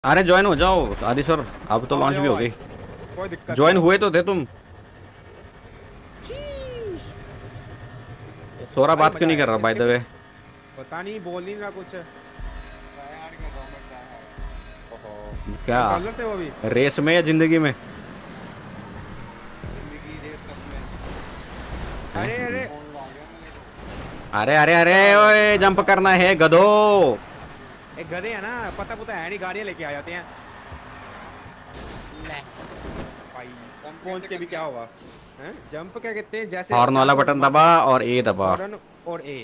अरे ज्वाइन हो जाओ आदि सर, अब तो लॉन्च भी हो गई। कोई दिक्कत ज्वाइन नहीं। हुए तो थे तुम। सोरा भाई बात क्यों मजा नहीं कर आएगा रहा बाय द खेल के। वे? पता नहीं बोल नहीं रहा कुछ। ट्राई हार्ड कर रहा हूँ मैं, ट्राई हार्ड। ओहो। क्या कंट्रोलर से वो भी। रेस में या जिंदगी में? जिंदगी रेस सब में। अरे हैं? अरे फोन ला गया मेरे को। अरे अरे अरे चलो ओए जंप करना है गधो। एक गधे है ना, पता पता है नहीं, गाड़ियां लेके आ जाते हैं। ले भाई। जंप पहुंच कैसे के भी करते क्या हैं? होगा? हैं जंप क्या कहते हैं, जैसे हॉर्न वाला जंप बटन दबा और ए दबा। हॉर्न और ए।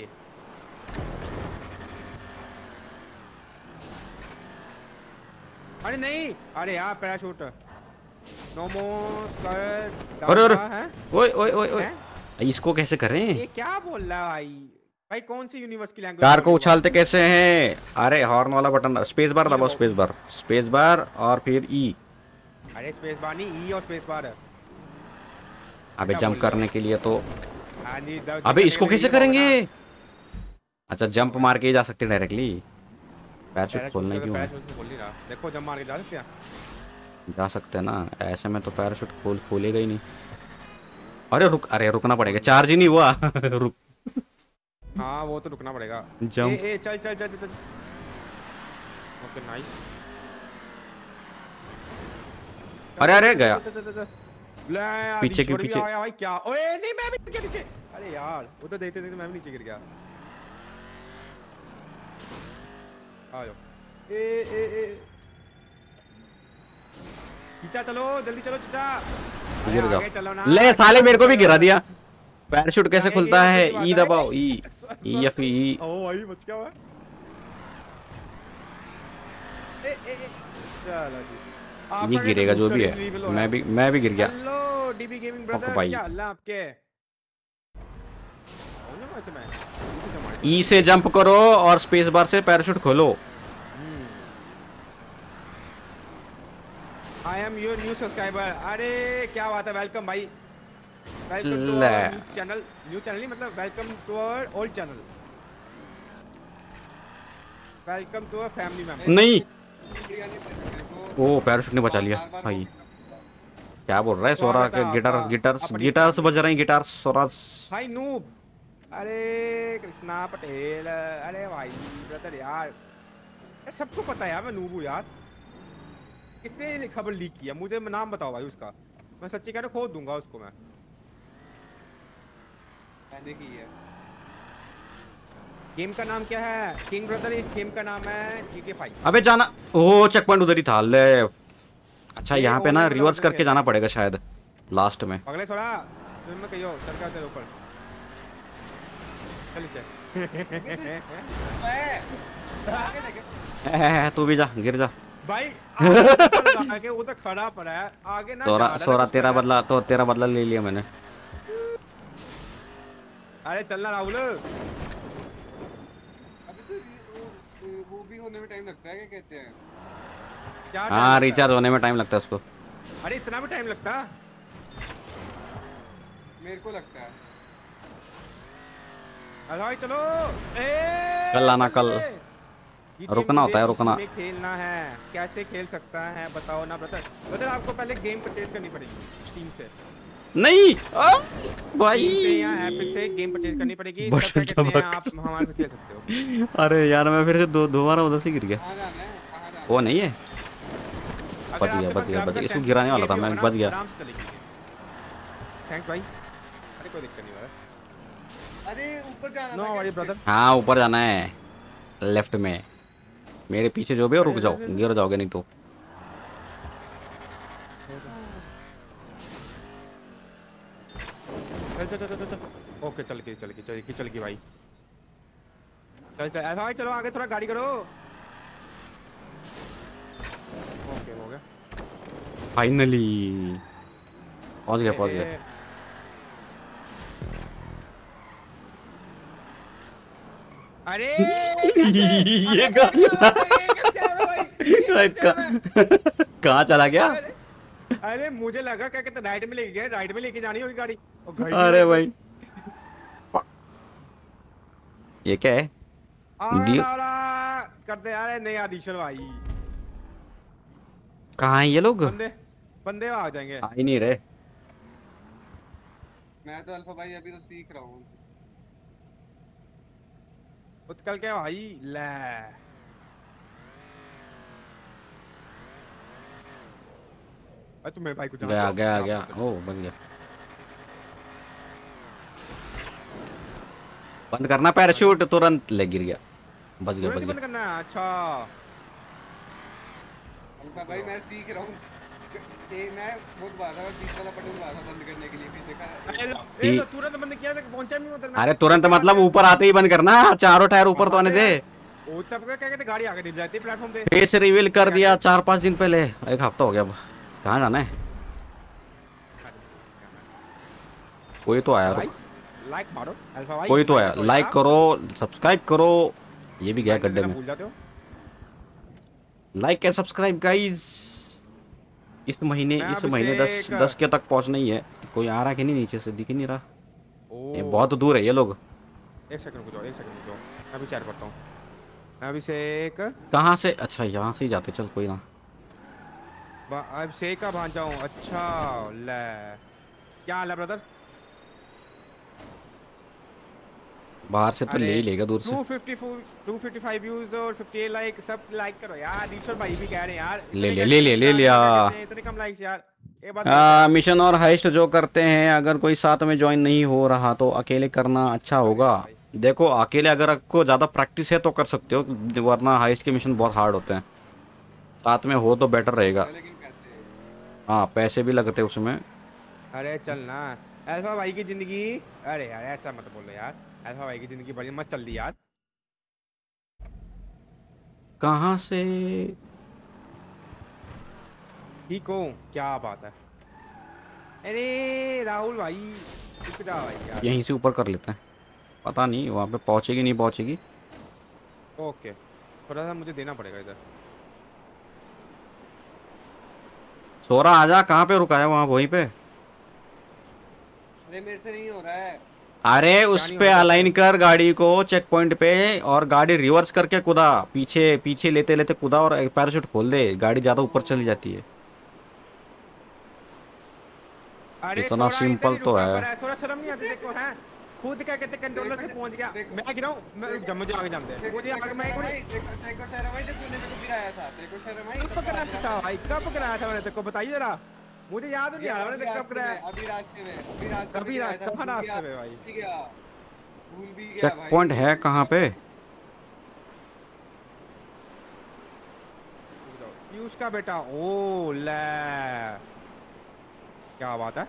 अरे नहीं, अरे यार पैराशूट। नमस्कार अरे अरे दादा है। ओए ओए ओए ओए, हैं? इसको कैसे करें? ये क्या बोल रहा है भाई? भाई कौन सी यूनिवर्स की लैंग्वेज कार बोल को रही है बात? उछालते कैसे हैं? अरे हॉर्न वाला बटन स्पेस बार ई दबाओ, दबाओ स्पेस ई। बार, स्पेस बार और फिर ई। अरे स्पेस बार नहीं, ई और स्पेस बार है। अबे क्या जंप बोल रहे हो? करने के लिए तो। हाँ जी, अबे करने के इसको लिए ई कैसे दबाओगे करेंगे? ना। अच्छा जंप मार के ही जा सकते डायरेक्टली। पैराशूट पैराशूट खोलना ही से तो क्यों है? पैराशूट से बोल नहीं रहा, देखो जब मार के जा सकते हैं। जा सकते हैं ना, ऐसे में तो पैराशूट खोलेगा ही नहीं। अरे रुक, अरे रुकना पड़ेगा, चार्ज ही नहीं हुआ। रुक। हाँ वो तो रुकना पड़ेगा। ए जंप। ए चल चल चल चल। Okay nice. अरे अरे गया। ले यार पीछे क्यों ईश्वर भी पीछे? आ गया भाई, क्या? ओए नहीं, मैं भी गिर गया नीचे। अरे यार वो तो देखते देखते मैं भी नीचे गिर गया। आ जाओ। ए ए ए चीचा चलो, जल्दी चलो चीचा। अरे गिर जाओ। आगे चलो ना। ले साले मेरे को भी गिरा दिया। पैराशूट कैसे आगे खुलता ये है? सही बात ई है। दबाओ, ई। ई या फिर ई। ओ भाई बच गया हुआ। ए ए ए चलो जी। ये आपका कैसे गिरेगा जो बूस्टर भी है। रिवील हो रहा है? मैं भी गिर गया। Hello DB gaming okay brother, भाई। क्या हाल है आपके? कौन है वैसे मैं? इसी से मार ई से जंप करो और स्पेस बार से पैराशूट खोलो। I am your new subscriber. अरे क्या बात है, वेलकम भाई। वेलकम टू ले। Our new channel. New channel नहीं मतलब welcome to our old channel. Welcome to our family member. नहीं। इंडिया नहीं पड़ेगा मेरे को। ओ पैराशूट ने बचा लिया बार बार वो भाई। करना पड़ता है। क्या बोल रहा है सोरा स्वागत है के? आपका गिटार्स गिटार्स अपनी गिटार्स फैमिली बज में। रहे हैं, गिटार्स सोरास। हाय नूब। अरे कृष्णा पटेल, अरे भाई ब्रदर यार, सबको पता है यार मैं नूब हूँ यार। किसने ये खबर लीक किया? मुझे नाम बताओ भाई उसका। मैं सच्ची कह रहा हूँ, खोद दूंगा उसको मैं। मैंने की है। गेम का नाम क्या है किंग ब्रदर? इस गेम का नाम है GTA 5। अबे जाना। ओ चेक पॉइंट उधर ही था ले। अच्छा ये यहाँ पे ना ऑनलाइन मतलब रिवर्स ऑफलाइन करके खेलना जाना है। पड़ेगा शायद लास्ट में। अगले छोड़ा तुम में कहियो सरकार से ऊपर। चल नीचे। आगे देखे। तू भी जा, गिर जा। भाई आगे वो तो खड़ा पड़ा है, आगे ना सोरा जा रहा सोरा कुछ तेरा करना। बदला तो, तेरा बदला ले लिया मैंने। अरे चलना राहुल। अभी तो वो भी होने में टाइम लगता है, क्या कहते हैं? क्या time हाँ लगता है? रिचार्ज होने में टाइम लगता है उसको। अरे इतना भी टाइम लगता? मेरे को लगता है। अरे भाई चलो। ए कल आना, कल। GTA रुकना मुझे होता है, इसी रुकना। में खेलना है। कैसे खेल सकता है बताओ ना ब्रदर। ब्रदर आपको पहले गेम परचेज करनी पड़ेगी स्टीम से। नहीं भाई। स्टीम से या एपिक से गेम परचेज करनी पड़ेगी, तब बटन क्या कहते हैं दबा आप हमारे से खेल सकते हो। अरे यार मैं फिर से दोबारा उधर से गिर गया। कहाँ जाना है, कहाँ जाना वो है? नहीं है। अगर बच गया, आपके बच पास गया, बच गया। graphical इसको chance गिराने वाला ये था भी मैं, होगा बच ना, गया। आराम से चलेगी। थैंक्स भाई। अरे कोई दिक्कत नहीं हो रहा। अरे ऊपर जाना नो था वरी कैसे? ब्रदर। हाँ ऊपर जाना है, लेफ्ट में। मेरे पीछे जो भी हो, रुक जाओ, गिर जाओगे नहीं तो। चल चल चल चल चल। ओके चल के चल के चल के चल के भाई। चल चल भाई चलो आगे थोड़ा गाड़ी करो। ओके हो गया। फाइनली पहुंच गया, पहुंच गया। अरे ये कहाँ चला गया? अरे मुझे लगा क्या कहते राइट में लेके गए, राइट में लेके जानी होगी गाड़ी। अरे भाई ये क्या है? आड़ा डी आड़ा करते यार नहीं आदिशर भाई। कहाँ हैं ये लोग? बंदे बंदे आ जाएंगे। आ ही नहीं रहे। मैं तो अल्फा भाई अभी तो सीख रहा हूँ। उत्कल के भाई ले। अरे तुम मेरे भाई को जानते गया हो? गया क्या गया, बात है। ओ बच गया। बंद करना पैराशूट, तुरंत ले गिर गया। बच गया तुरंत बच ही बंद गया। करना है, अच्छा। अल्फा भाई मैं सीख रहा हूँ। मैं वो दबा था, 20 वाला बटन दबा था बंद करने के लिए, फिर देखा। ए ठीक। लो तुरंत बंद किया था, पहुंचा नहीं उधर मैं। अरे तुरंत मतलब ऊपर आते ही बंद करना, चारों टायर ऊपर तो आने दे। वो तब क्या कहते, गाड़ी आगे दिल जाती है प्लेटफॉर्म पे। फेस रिवील कर दिया 4-5 दिन पहले, 1 हफ्ता हो गया अब। कहाँ जाना है? कोई तो आया, रुक। लाइक मारो अल्फा भाई, कोई तो आया, लाइक करो, सब्सक्राइब करो। ये भी गया लाइक कर गड्ढे देना, में। भूल जाते हो। Like and subscribe guys. इस महीने मैं इस अब महीने इसे 10 के तक पहुंचना ही है। कोई आ रहा कि नहीं? नीचे से दिख ही नहीं रहा। ये ओ बहुत दूर है ये लोग। एक सेकंड रुक जाओ, एक सेकंड रुक जाओ, मैं भी चेक करता हूँ। मैं अभी से एक कहाँ से? अच्छा यहाँ से ही जाते, चल कोई ना। अब से का भांजा हूँ, अच्छा। ले क्या हाल है ब्रदर? बाहर से तो ले अरे ही लेगा दूर से। 255 व्यूज और 58 लाइक, सब लाइक करो यार। ईश्वर भाई भी कह रहे हैं यार, ले इतने ले कैसे ले ले ले क्या लिया। कहते हैं, इतने कम लाइक्स यार। ये बात गलत है। मिशन और हाइस्ट जो करते हैं, अगर कोई साथ में ज्वाइन नहीं हो रहा तो अकेले करना अच्छा अभी होगा। आ भाई। देखो अकेले अगर आपको ज़्यादा प्रैक्टिस है तो कर सकते हो, वरना हाइस्ट के मिशन बहुत हार्ड होते हैं। साथ में हो तो बेटर रहेगा। लेकिन कैसे? हाँ पैसे भी लगते हैं उसमें। अरे चल ना, अल्फा भाई की जिंदगी। अरे यार ऐसा मत बोलो यार, अल्फा भाई की जिंदगी बड़ी मस्त चल रही यार। कहाँ से? ठीक हो? क्या बात है। अरे राहुल भाई, रुक जा भाई यार। यहीं से ऊपर कर लेते हैं। पता नहीं वहाँ पे पहुँचेगी नहीं पहुँचेगी। ओके, थोड़ा सा मुझे देना पड़ेगा इधर। सोरा आजा, कहाँ पे रुका है? वहाँ वहीं पे। अरे मेरे से नहीं हो रहा है। अरे उस नहीं हो पे रहा अलाइन कैसे? कर गाड़ी को चेक पॉइंट पे, और गाड़ी रिवर्स करके कूदा, पीछे पीछे लेते लेते कूदा और पैराशूट खोल दे, गाड़ी ज़्यादा ऊपर चली जाती है। अरे इतना सोरा इधर सिंपल ही तो रुका है। पड़ा है, सोरा शर्म नहीं आती देखो है। खुद क्या कहते, कंट्रोलर से पहुंच गया। मैं गिरा हूं, मैं रुक जा, मुझे आगे जाने दे, मुझे आगे। मैं एक मिनट, देखो शर्म आई जब तूने मेरे को गिराया था। देखो शर्म आई कब कराया था भाई, कब कराया था मैंने तेरे को? बताइए जरा, मुझे याद नहीं आ रहा मैंने कब कराया। अभी रास्ते में, अभी रास्ते में कभी गिराया था, कहाँ भूल रास्ते गया, में भाई? भूल भी गया, भूल भी गया चेक भाई। पॉइंट है कहाँ पे? पीयूष का बेटा, ओ ले, क्या बात है।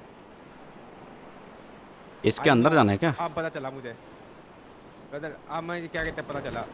इसके अंदर जाना है क्या? अब पता चला मुझे ब्रदर, अब मैं क्या कहते हैं पता चला।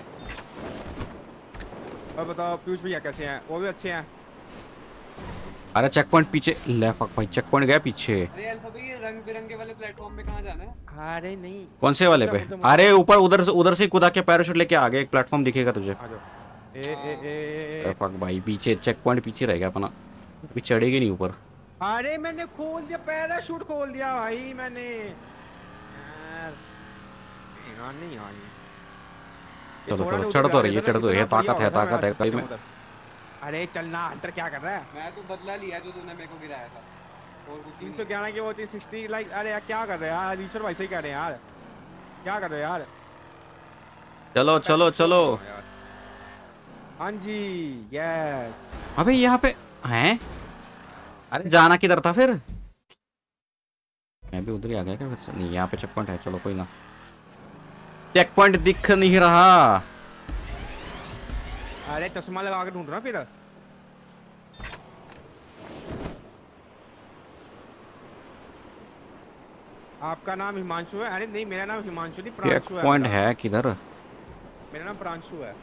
और बताओ पीयूष भैया कैसे हैं? वो भी अच्छे हैं। अरे चेक पॉइंट पीछे ले, फक भाई चेक पॉइंट गया पीछे। अरे यार सभी ये रंग बिरंगे वाले प्लेटफॉर्म पे कहाँ जाना है? अरे नहीं, कौन से वाले पे? अरे ऊपर उधर से कूदा के पैराशूट लेके आगे एक प्लेटफॉर्म दिखेगा तुझे। आ जाओ। ए फक भाई पीछे चेक पॉइंट पीछे रह गया अपना, अभी चढ़ेगी नहीं ऊपर। अरे मैंने खोल दिया, पैराशूट खोल दिया भाई मैंने यार। नहीं आई। चलो चलो चढ़ तो रही है, चढ़ तो रही है, ताकत है भाई में। अरे चलना, हंटर क्या कर रहा है? मैं तो बदला लिया जो तूने मेरे को गिराया था, और कुछ भी नहीं। 311 की वो थी 60 लाइक। अरे यार क्या कर रहे हैं यार, ईश्वर भाई से ही कह रहे हैं यार, क्या कर रहे हो यार? चलो चलो चलो। हाँ जी, यस। अबे यहाँ पे हैं? अरे जाना किधर था फिर? मैं भी उधर ही आ गया क्या फिर? नहीं यहाँ पे चेक पॉइंट है, चलो कोई ना। चेक पॉइंट दिख नहीं रहा। अरे चश्मा लगा के ढूंढ रहा फिर। आपका नाम हिमांशु है? अरे नहीं, मेरा नाम हिमांशु नहीं, चेक प्रांशु है। पॉइंट मेरा है किधर? मेरा नाम प्रांशु है।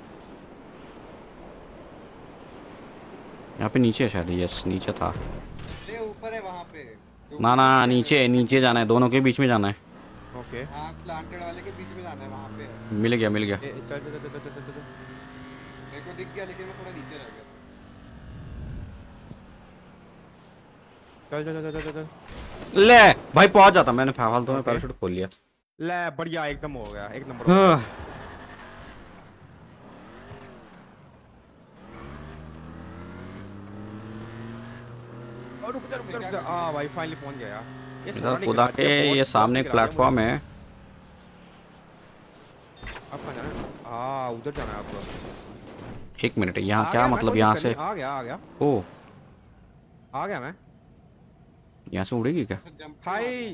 यहाँ पे नीचे है शायद, यस नीचे था। अरे ऊपर है वहाँ पे। ना ना नीचे नीचे जाना है, दोनों के बीच में जाना है। ओके, हाँ स्लांटेड वाले के बीच में जाना है, वहाँ पे। मिल गया मिल गया। चल चल चल चल चल चल। मेरे को दिख गया लेकिन मैं थोड़ा नीचे रह गया। चल चल चल चल चल। ले भाई पहुंच जाता, मैंने फालतू में पैराशूट खोल लिया। ले बढ़िया, एकदम हो गया, एक नंबर। हाँ। रुक जा रुक जा रुक जा। भाई फाइनली पहुंच गया यार। ये सोना इधर नहीं खुदा गिरा, के बहुत- ये बहुत सामने एक गिरा दिया प्लेटफॉर्म मुझे। है। अब कहाँ जाना है? उधर जाना है आपको। एक मिनट, यहाँ आ क्या गया मैं, मतलब कोई यहाँ दिक्कत से? नहीं, आ गया ओ, आ गया मैं। यहाँ से उड़ेगी क्या? जंप हाय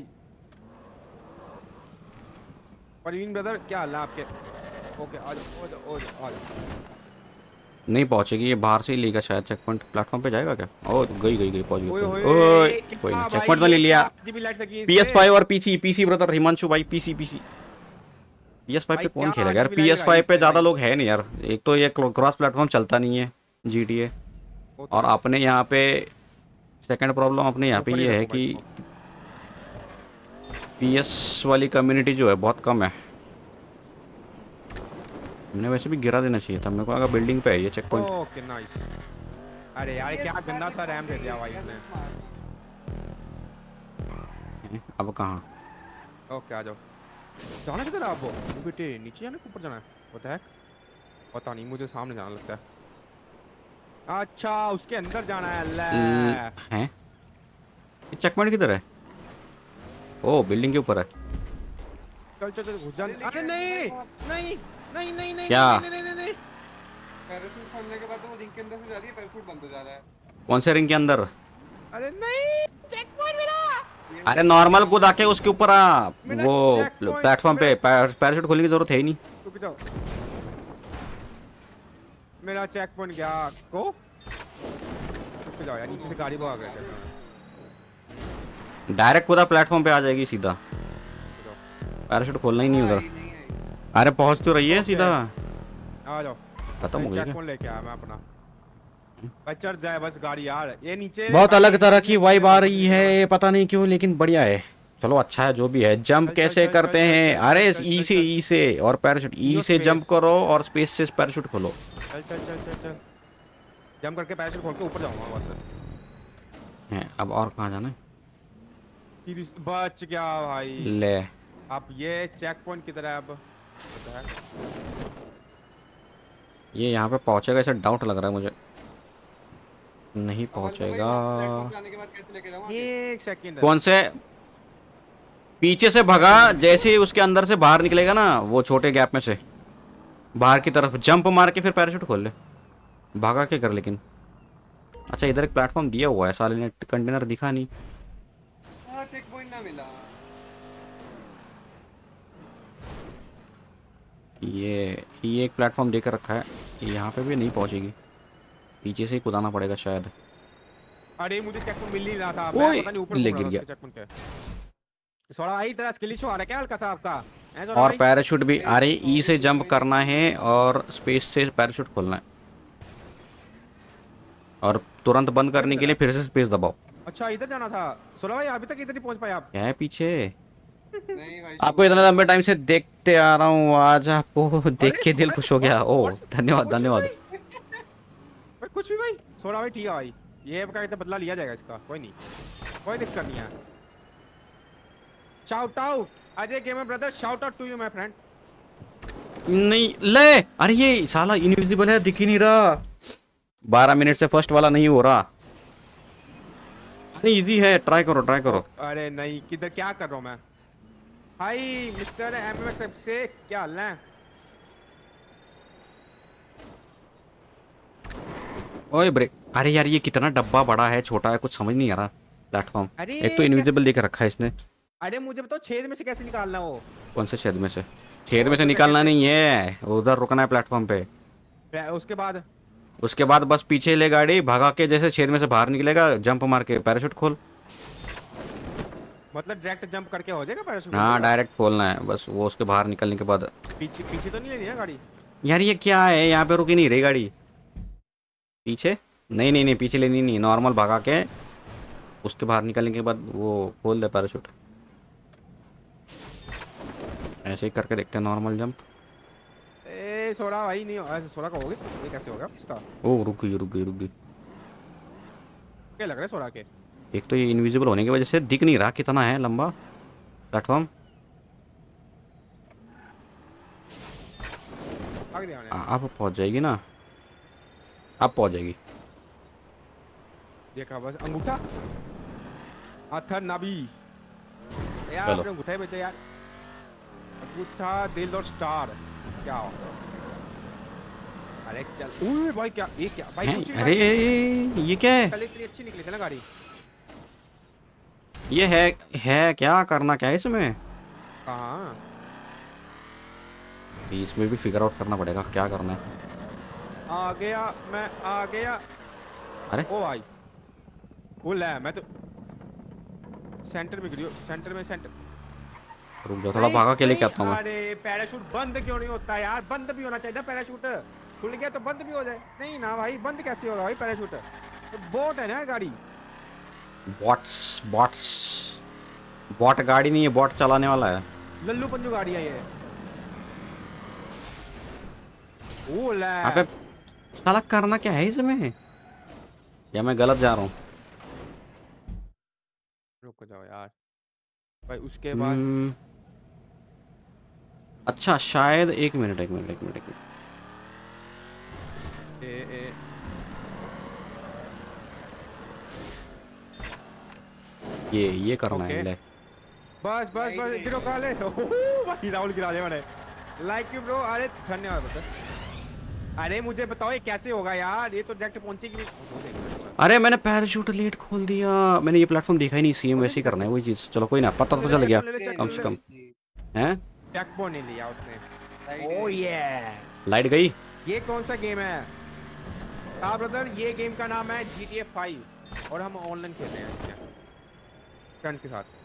परवीन ब्रदर, क्या हाल है आपके? ओके आ जाओ आ जाओ आ जाओ आ जाओ। नहीं पहुंचेगी, ये बाहर से ही लेगा शायद। चेक पॉइंट प्लेटफॉर्म पे जाएगा क्या? ओ गई पहुंच ओए गई। होए, ओए क्या कोई नहीं, चेक भाई, पॉइंट तो ले ये लिया। क्या जी भी लाइट लगी है इस पे? PS5 और पीसी ब्रदर हिमांशु भाई, पीसी PS5 भाई पे कौन क्या खेलेगा यार? जी भी लाइट लगाई PS5 इस पे पे ज़्यादा भाई? लोग है नहीं यार। एक तो ये क्रॉस प्लेटफॉर्म चलता नहीं है GTA। वो तो और अपने यहाँ पे सेकंड प्रॉब्लम अपने यहाँ पे ऊपर ही ये है रखो भाई कि इसको। PS वाली कम्युनिटी जो है बहुत कम है। हमने वैसे भी गिरा देना चाहिए था, मेरे को लगा बिल्डिंग पे है ये चेक पॉइंट। Okay nice. अरे यार क्या गंदा सा रैम दे दिया भाई इसने। अब कहाँ? ओके आ जाओ। जाना किधर है आपको? वो बेटे नीचे जाना ऊपर जाना है? होता है पता नहीं, मुझे सामने जाना लगता है। अच्छा उसके अंदर जाना है। अल्लाह हैं ये चेक पॉइंट किधर है? ओ बिल्डिंग के ऊपर है। चल चल चल घुस जा। अरे नहीं नहीं नहीं नहीं नहीं क्या? नहीं नहीं नहीं नहीं। पैराशूट खोलने के बाद तो वो रिंग के अंदर से जा रही है, पैराशूट बंद हो जा रहा है। कौन से रिंग के अंदर? अरे नहीं चेक पॉइंट मेरा। अरे नॉर्मल कूद आके उसके ऊपर आ। मेरा वो checkpoint प्लेटफॉर्म पे पैराशूट खोलने की जरूरत है ही नहीं। रुक जाओ। मेरा चेक पॉइंट गया को। रुक जाओ यार, नीचे से गाड़ी भाग रही है। डायरेक्ट कूदा प्लेटफॉर्म पे आ जाएगी सीधा। पैराशूट खोलना ही नहीं उधर। नहीं आई। अरे पहुंच तो रही है सीधा। आ जाओ। खत्म हो गया चेक क्या? पॉइंट लेके आया मैं अपना। भाई चढ़ जाए बस गाड़ी यार, ये नीचे बहुत अलग गाड़ी तरह नीचे की वाइब आ रही है, पता नहीं क्यों, लेकिन बढ़िया है। चलो अच्छा है जो भी है। जंप चल, कैसे चल, करते चल, हैं? चल, अरे चल, ई चल, से चल। ई से और पैराशूट ई यो से स्पेस। जंप करो और स्पेस से पैराशूट खोलो। चल चल चल चल चल। जंप करके पैराशूट खोल के ऊपर जाऊंगा बस। हैं अब और कहाँ जाना है? बच गया भाई। ले अब ये चेक पॉइंट किधर है अब? पता है? ये यहाँ पे पहुंचेगा ऐसा डाउट लग रहा है मुझे। नहीं तो भाई पहुंचेगा। प्लेटफॉर्म पे आने के बाद कैसे लेके जाऊं आगे? एक सेकंड। कौन से? पीछे से भगा, जैसे ही उसके अंदर से बाहर निकलेगा ना वो छोटे गैप में से बाहर की तरफ जंप मार के फिर पैराशूट खोल ले। भागा के कर लेकिन। अच्छा इधर एक प्लेटफॉर्म दिया हुआ है, साले ने कंटेनर दिखा नहीं। हां चेक पॉइंट ना मिला। ये एक प्लेटफॉर्म देकर रखा है, यहाँ पे भी नहीं पहुंचेगी। पीछे से ही कुदाना पड़ेगा शायद। अरे मुझे चेक पॉइंट मिल नहीं रहा था। ओए, मैं पता नहीं ऊपर ले घूम गिर रहा था गया। उसके चेक पॉइंट पे। थोड़ा आई तरह स्किल इशू आ रहा है क्या हल्का सा आपका? हैं थोड़ा और भाई? पैराशूट भी। अरे ई से जंप करना है और स्पेस से पैराशूट खोलना है और तुरंत बंद करने के लिए फिर से स्पेस दबाओ। अच्छा इधर जाना था। सोला भाई अभी तक इधर नहीं पहुंच पाए आप। क्या है पीछे? नहीं भाई आपको इतने लंबे टाइम से देखते आ रहा हूँ, आज आपको देख के दिल खुश हो गया। ओ धन्यवाद धन्यवाद। भाई कुछ भी भाई। सोला भाई ठीक है भाई, ये का तो बदला लिया जाएगा इसका, कोई नहीं, कोई दिक्कत नहीं है। Shout out Ajay gamer brother, shout out to you my friend. नहीं ले, अरे ये साला इनविजिबल है, दिख ही नहीं रहा। 12 मिनट से फर्स्ट वाला नहीं हो रहा। इजी है, ट्राई करो ट्राई करो। अरे नहीं किधर, क्या कर रहा हूँ मैं? हाय मिस्टर एमएमएक्स से क्या हाल है? ओए ब्रेक। अरे यार ये कितना डब्बा बड़ा है छोटा है, कुछ समझ नहीं आ रहा प्लेटफॉर्म। अरे एक तो इनविजिबल देकर रखा है इसने। अरे मुझे बताओ छेद में से कैसे निकालना वो? कौन से छेद में से? छेद में से निकालना नहीं है, उधर रुकना है प्लेटफॉर्म पे। उसके बाद बस पीछे ले गाड़ी, भगा के जैसे छेद में से बाहर निकलेगा जंप मार के पैराशूट खोल। मतलब डायरेक्ट जंप करके हो जाएगा पैराशूट? हाँ डायरेक्ट खोलना है बस, वो उसके बाहर निकलने के बाद। पीछे पीछे तो नहीं लेनी है गाड़ी? यार ये क्या है, यहाँ पे रुकी नहीं रही गाड़ी। पीछे नहीं नहीं नहीं, पीछे लेनी नहीं, नॉर्मल भगा के उसके बाहर निकलने के बाद वो खोल दे पैराशूट। ऐसे ही करके देखते हैं नॉर्मल जंप। ए सोडा भाई नहीं ऐसे सोडा का होगा, ये कैसे होगा इसका? ओ रुक गई। क्या लग रहा है सोडा के? एक तो ये इनविजिबल होने की वजह से दिख नहीं रहा कितना है लंबा प्लेटफॉर्म। भाग दिया मैंने। अब पहुंच जाएगी ना, अब पहुंच जाएगी। देखा बस अंगूठा अथर नबी यार, चलो। अपने अंगूठा ही बेचे यार, अंगूठा दिल और स्टार क्या हो। अरे चल, ओए भाई क्या ये क्या भाई, हैं? कुछ भी अरे भाई, ये क्या है? कल इतनी अच्छी निकली थी ना गाड़ी। ये है क्या? करना क्या है इसमें? हाँ इसमें भी फिगर आउट करना पड़ेगा क्या करना है। आ गया, मैं आ गया। अरे ओ भाई, वो ले मैं तो सेंटर में गिरी हूँ, सेंटर में सेंटर। रुक जाओ, थोड़ा नहीं भागा के लेके नहीं, आता हूँ मैं। अरे पैराशूट बंद क्यों नहीं होता यार? बंद भी होना चाहिए ना पैराशूट, खुल गया तो बंद भी हो जाए। नहीं ना भाई, बंद कैसे होगा भाई पैराशूट? तो बोट है ना गाड़ी। बॉट्स बॉट्स बॉट गाड़ी नहीं है, बॉट चलाने वाला है। लल्लू पंजू गाड़ी है ये। ओ ले, यहाँ पे साला करना क्या है इसमें? या मैं गलत जा रहा हूँ? रुक जाओ यार भाई, उसके बाद हम्म, अच्छा शायद एक मिनट एक मिनट एक मिनट एक मिनट। ए ये करना है ओके। ले। बस बस बस नहीं, इधर का ले। भाई राहुल गिरा दिया मैंने। लाइक यू ब्रो, अरे धन्यवाद बता। अरे मुझे बताओ ये कैसे होगा यार? ये तो डायरेक्ट पहुंचेगी नहीं। अरे मैंने पैराशूट लेट खोल दिया, मैंने ये प्लेटफॉर्म देखा ही नहीं। सेम वैसे ही करना है वही चीज़। चलो कोई ना, पता तो चल गया कम से कम। हैं? चेक नहीं लिया उसने। साइड ओ में। यस, लाइट गई? ये कौन सा गेम है? हाँ ब्रदर, ये गेम का नाम है GTA 5 और हम ऑनलाइन खेल रहे हैं इसमें फ्रेंड के साथ।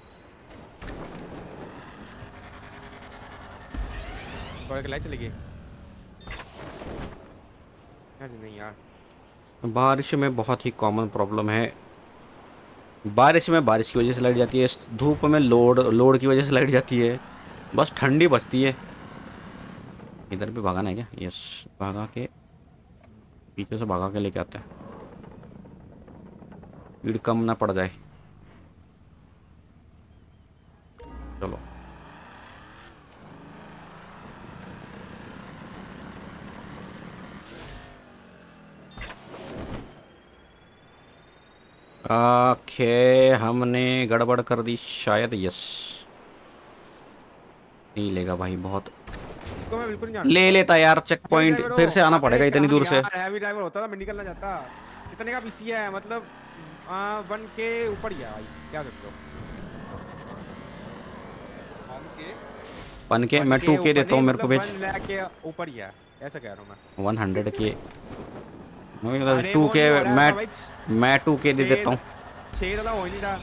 थोड़ा के लाइट चली गई। अरे नहीं यार, बारिश में बहुत ही कॉमन प्रॉब्लम है। बारिश में बारिश की वजह से लाइट जाती है, धूप में लोड की वजह से लाइट जाती है, बस ठंडी बचती है। इधर भी भगाना है क्या? यस, भगा के पीछे से भगा के लेके आते हैं, भीड़ कम ना पड़ जाए। चलो ओके, हमने गड़बड़ कर दी शायद। यस, नहीं लेगा भाई, बहुत इसको मैं बिल्कुल नहीं जानता। ले लेता यार। चेक पॉइंट फिर से आना पड़ेगा इतनी दूर से। हैवी ड्राइवर होता था मैं निकल ना जाता। इतने का पीसी है मतलब 1 के ऊपर ही है भाई, क्या करते हो? हम के पन के मैं 2K देता हूँ, मेरे को भेज। 1 लाख के ऊपर ही है, ऐसा कह रहा हूँ मैं। 100K अरे वो 2K नहीं हो रहा था भाई, मैं 2K दे देता हूँ। 6 वाला हो ही नहीं रहा।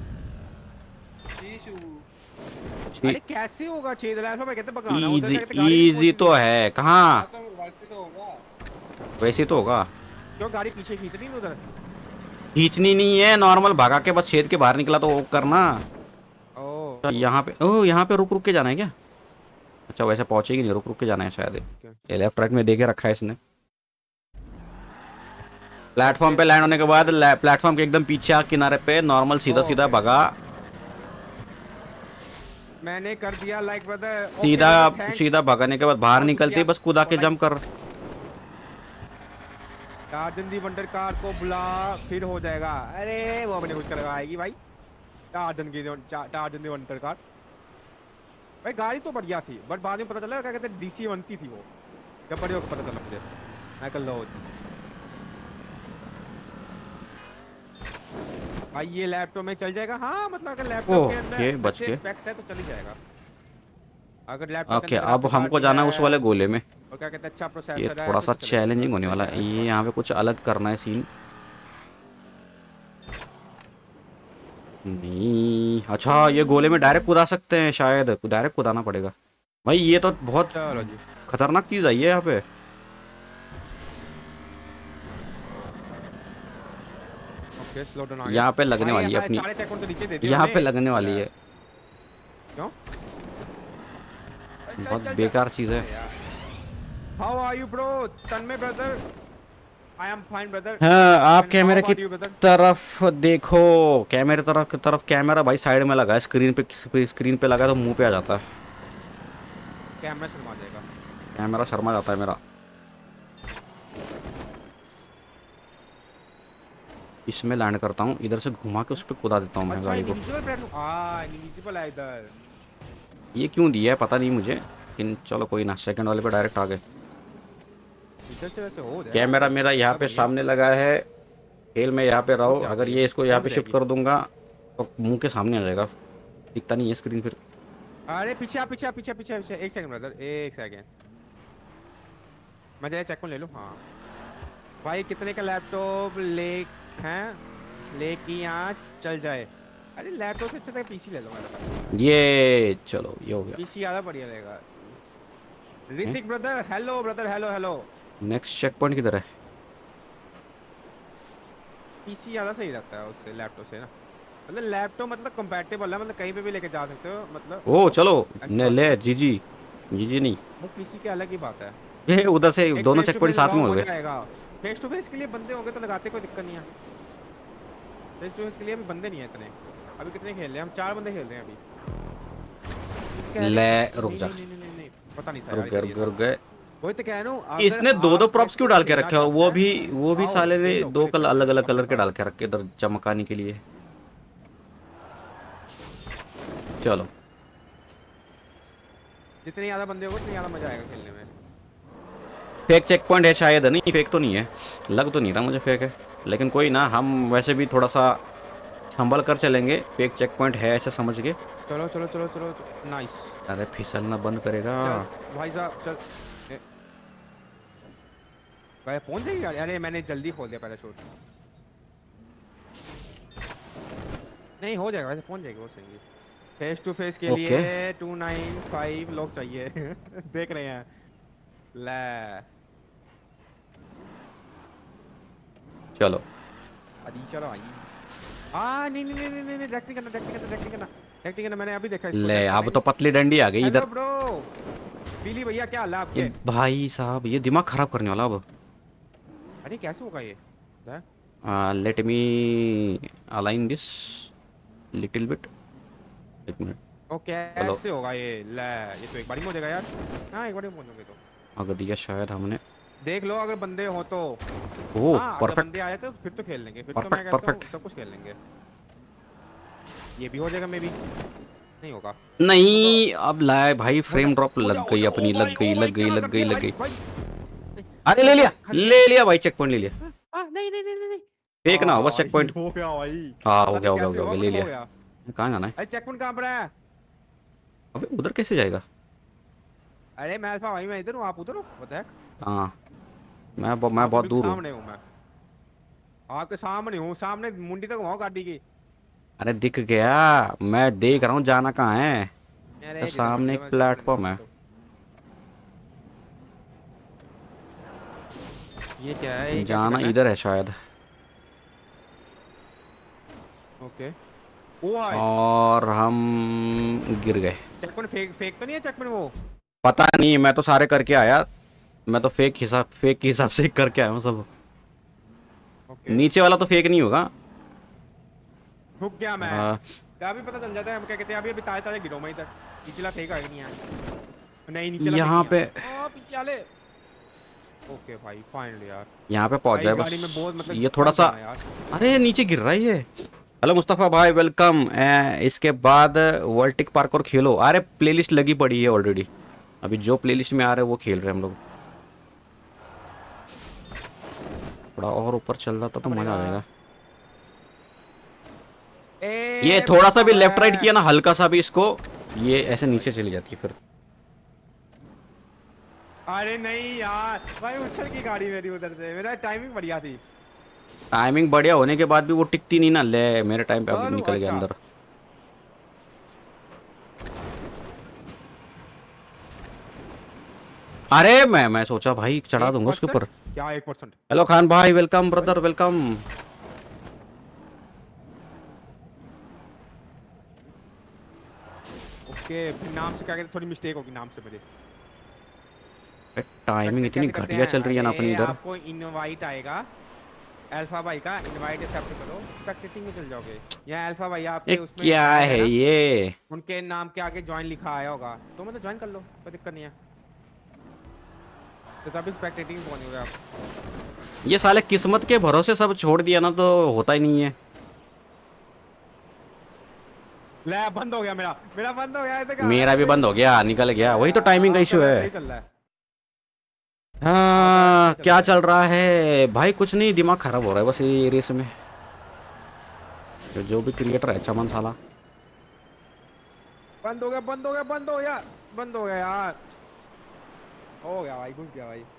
शीशु अरे कैसे होगा 6 वाला? मैं कहते भगाना उधर इजी जाके गाड़ी इजी तो है कहाँ? तो वैसे तो होगा। वैसे तो होगा। क्यों गाड़ी पीछे खींच रही है उधर? खींचनी नहीं है, नॉर्मल भगा के बस छेद के बाहर निकला तो वो करना। ओ यहाँ पे रुक रुक के जाना है क्या? अच्छा वैसे पहुंचेगी नहीं, रुक रुक के जाना है शायद। ये लेफ्ट राइट में देके रखा है इसने। प्लेटफॉर्म पे लैंड होने के बाद प्लेटफॉर्म के एकदम पीछे किनारे पे नॉर्मल सीधा सीधा भगा, मैंने कर दिया लाइक ब्रदर। सीधा सीधा भगाने के बाद बाहर निकलते ही बस कूदा के जंप कर। टार्जन दी वंडर कार को बुला, फिर हो जाएगा। अरे वो अपने कुछ करवाएगी भाई। टार्जन दी वंडर कार भाई, गाड़ी तो बढ़िया थी बट बाद में पता चला क्या कहते हैं DC बनती थी वो। जब बड़े होकर पता चला मुझे। मैं कल लो भाई, ये लैपटॉप में चल जाएगा। हाँ मतलब अगर लैपटॉप के अंदर बच गए। स्पेक्स है तो चल ही जाएगा। अगर लैपटॉप ओके, अब हमको जाना है उस वाले गोले में। और क्या कहते हैं अच्छा प्रोसेसर ये है थोड़ा तो सा चलेगा। चैलेंजिंग होने वाला है। ये यहाँ पे कुछ अलग करना है सीन। नहीं, अच्छा ये गोले में डायरेक्ट कूदा सकते हैं शायद, डायरेक्ट कूदाना पड़ेगा भाई। ये तो बहुत चलो जी, खतरनाक चीज आई है यहाँ पे। ओके स्लो डाउन आ गया। यहाँ पे लगने भाई, वाली है हमारे अपनी, सारे चेकपॉइंट तो नीचे दे दिए यहाँ हमने। पे लगने वाली है। क्यों? बहुत बेकार चीज है। How are you bro? Tanmay brother, I am fine brother. हाँ, आप And कैमरे how की about you, brother? तरफ देखो। कैमरे तरफ कैमरा भाई साइड में लगा है, स्क्रीन पे लगा तो मुंह पे आ जाता है। कैमरा शर्मा जाएगा। कैमरा शर्मा जाता है मेरा। इसमें लैंड करता हूँ, इधर से घुमा के उस पर कूदा देता हूँ मैं अच्छा गाड़ी को। इनविजिबल प्लेटफॉर्म, हाँ इनविजिबल है इधर। ये क्यों दिया है पता नहीं मुझे, लेकिन चलो कोई ना, सेकंड वाले पे डायरेक्ट आ गए। इधर से वैसे हो जाएगा, कैमरा मेरा यहाँ मतलब पे बढ़िया। सामने लगा है, खेल में यहाँ पे रुक रहो, जा अगर अभी, ये इसको यहाँ कौन पे सी शिफ्ट जाएगी? कर दूंगा तो मुंह के सामने आ जाएगा, दिखता नहीं है स्क्रीन फिर। अरे पीछे आ, पीछे आ, पीछे पीछे पीछे, एक सेकंड ब्रदर, एक सेकंड। मैं जरा चेक ले लूँ। हाँ भाई, कितने का लैपटॉप ले हैं, लेके यहाँ चल जाए। अरे लैपटॉप से अच्छा तो पीसी ले लो मेरे पास, ये चलो ये हो गया। पीसी ज़्यादा बढ़िया रहेगा। Hrithik brother hello, brother hello hello. Next check point किधर है? पीसी ज़्यादा सही रहता है उससे, लैपटॉप से ना। मतलब लैपटॉप मतलब कंपैटिबल है, मतलब कहीं पे भी लेके जा सकते हो, मतलब ओ चलो ऐसी ने बात ले नहीं। जी जी, जी जी नहीं, वो पीसी की अलग ही बात है। ये उधर से एक दोनों face check to point face साथ में लॉन्ग हो हो गए। जाएगा। फेस टू फेस के लिए बंदे होंगे तो लगाते, कोई दिक्कत नहीं है। फेस टू फेस के लिए अभी बंदे नहीं है इतने। अभी कितने खेल रहे हैं हम? 4 बंदे खेल रहे हैं अभी। कह रहे ले हैं रुक नहीं जा, नहीं नहीं नहीं नहीं, पता नहीं था रुक यार गए इधर रुक ये गए था। रुक गए। वही तो कह रहा हूँ, अगर इसने दो दो आप प्रॉप्स क्यों चेकपॉइंट डाल के खेलना रखे हो? चाहते हैं, वो भी आओ साले ने खेल लो, दो कोई कलर दिक्कत अलग नहीं अलग अपने कलर के साथ। डाल के रखे इधर चमकाने के लिए। चलो जितने ज्यादा बंदे होंगे उतने ज्यादा मजा आएगा खेलने में। फेक चेक पॉइंट है शायद, नहीं फेक तो नहीं है, लग तो नहीं रहा मुझे फेक है, लेकिन कोई ना, हम वैसे भी थोड़ा सा संभल कर चलेंगे, फेक चेक पॉइंट है ऐसे समझ के। चलो चलो चलो चलो, नाइस। अरे फिसलना बंद करेगा। चल भाई साहब चल। भाई पहुंच जाएगी गाड़ी? अरे मैंने जल्दी खोल दिया पैराशूट। नहीं हो जाएगा, वैसे पहुंच जाएगी वो सही। फेस टू फेस के ओके लिए 295 लोग चाहिए। देख रहे हैं ले। चलो अरे चलो भाई। नहीं नहीं नहीं नहीं नहीं, डायरेक्ट नहीं करना, डायरेक्ट नहीं करना, डायरेक्ट नहीं करना, डायरेक्ट नहीं करना। मैंने अभी देखा इसको ले, डायरेक्ट अब करना तो पतली डंडी आ गई ही। इधर। हेलो ब्रो, पीली भैया क्या हाल है आपके? ये भाई साहब ये दिमाग खराब करने वाला अब। अरे कैसे होगा ये? Let me align this little bit, एक मिनट। ओ चलो कैसे होगा ये? ले, ये तो एक बार ही हो जाएगा यार। हाँ एक बार ही पहुंचोगे तो। अगर दिया शायद हमने। देख लो अगर बंदे हो तो। ओह हाँ अगर परफेक्ट बंदे आए तो फिर तो खेल लेंगे, फिर तो मैं परफेक्ट कहता हूँ परफेक्ट। सब कुछ खेल लेंगे। ये भी हो जाएगा मे भी, नहीं होगा नहीं अब लाए भाई, हो फ्रेम ड्रॉप हो लग हो गई ओ अपनी, लग भाई गई ओ भाई, लग गई क्या लग कर गई दिया लग भाई गई। भाई? अरे ले लिया ले लिया भाई, चेक पॉइंट ले लिया। नहीं नहीं नहीं नहीं। फेक ना हो बस चेक पॉइंट। हो गया भाई। हाँ हो पता गया नहीं हो गया हो कैसे गया हो हुआ, गया, ले but हो लिया। गया। कहाँ जाना है? अरे चेक पॉइंट कहाँ पर है? अबे उधर कैसे जाएगा? अरे मैं अल्फा भाई, मैं इधर हूँ, आप उधर हो, what the heck? हाँ मैं आपके बहुत बिल्कुल दूर हूँ। सामने हूँ मैं, आपके सामने हूँ, सामने मुंडी तक घुमाओ गाड़ी की। अरे दिख गया, मैं देख रहा हूँ जाना कहाँ है। अरे जिधर मर्जी सामने हो, एक मैं चेक पॉइंट प्लेटफॉर्म है। घुमा दूँ। ये क्या है? ये कैसे जाना करना है? इधर है शायद। ओके ओ भाई, और हम गिर गए। चेक पॉइंट फेक फेक तो नहीं है चेक पॉइंट वो? पता नहीं, मैं तो सारे करके आया, मैं तो फेक के हिसाब से करके आया हूँ सब। ओके नीचे वाला तो फेक नहीं होगा। रुक गया मैं। हाँ, क्या भी पता चल जाता है, हम क्या कहते हैं, अभी अभी ताज़ा ताज़ा गिरो मैं इधर। निचला फेक आएगा नहीं है, नहीं निचला यहाँ पे पीछे वाले। ओके भाई फाइनली यार, यहाँ पे पहुँच भाई जाए गाड़ी में बहुत बस, मतलब ये थोड़ा फंस सा। जाना यार। अरे नीचे गिर रहा है ये। हेलो मुस्तफ़ा भाई वेलकम। इसके बाद वर्ल्टिक पार्क और खेलो। अरे प्लेलिस्ट लगी पड़ी है ऑलरेडी, अभी जो प्लेलिस्ट में आ रहे हैं वो खेल रहे हैं हम लोग। थोड़ा और ऊपर चल रहा था तो मजा आ जाएगा। ये थोड़ा सा भी लेफ्ट राइट किया ना, हल्का सा भी इसको, ये ऐसे नीचे चली जाती है फिर। अरे नहीं यार भाई, उछल की गाड़ी मेरी उधर से, मेरा टाइमिंग बढ़िया थी। टाइमिंग बढ़िया होने के बाद भी वो टिकती नहीं ना। ले मेरे टाइम पे अब चलो, निकल गया अच्छा। अंदर। अरे मैं सोचा भाई चढ़ा दूंगा उसके ऊपर। क्या 1%? हेलो खान भाई वेलकम ब्रदर वेलकम। ओके फिर नाम से क्या कहते, थोड़ी मिस्टेक होगी नाम से मेरे। टाइमिंग इतनी कैसे करते घटिया हैं? चल रही है ना अपनी अरे इधर। आपको इनवाइट आएगा अल्फा भाई का, इनवाइट एक्सेप्ट करो, स्पेक्टेटिंग में चल जाओगे। या अल्फा भाई आपके ये उसमें क्या आया है ना, ये? उनके नाम के आगे ज्वाइन लिखा आया होगा तो मतलब ज्वाइन कर लो, कोई दिक्कत नहीं है। तो तभी स्पेक्टेटिंग में पहुंचोगे आप। ये साले किस्मत के भरोसे सब छोड़ दिया ना तो होता ही नहीं है। ले बंद हो गया मेरा, मेरा बंद हो गया है तो क्या? मेरा भी बंद हो गया, निकल गया। वही तो टाइमिंग का इशू सही है। चल रहा है। हाँ क्या चल रहा है भाई? कुछ नहीं, दिमाग खराब हो रहा है बस ये रेस में। जो भी क्रिएटर है चमन साला। बंद हो गया, बंद हो गया, बंद हो गया, बंद हो गया यार। हो गया भाई, घुस गया भाई।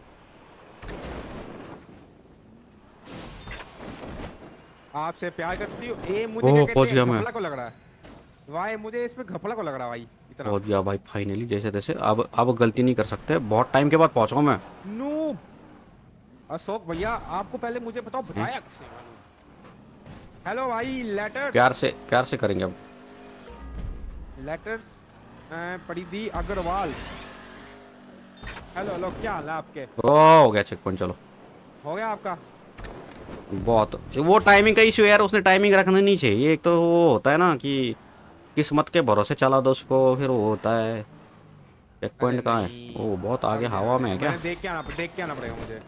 आपसे प्यार करती हूँ। ए मुझे ओह, क्या कहते पहुंच हैं, गया मैं। घपला को लग रहा है भाई, मुझे इसमें घपला को लग रहा है भाई इतना। पहुंच गया भाई फाइनली, जैसे तैसे। अब गलती नहीं कर सकते, बहुत टाइम के बाद पहुंचा हूं मैं। नूब अशोक भैया, आपको पहले मुझे बताओ बताया किसने? हेलो भाई, लेटर्स प्यार से करेंगे अब। लेटर्स परिधि अग्रवाल। हेलो हेलो, क्या हाल है आपके? ओ हो गया चेक पॉइंट, चलो। हो गया आपका? बहुत वो टाइमिंग का इशू यार, उसने टाइमिंग रखना नहीं चाहिए। एक तो वो होता है ना कि किस्मत के भरोसे चला दो उसको, फिर वो होता है। चेक अरे पॉइंट कहाँ है? नहीं, वो बहुत आगे अब हवा में है क्या? मैंने देख के आना पड़ेगा मुझे।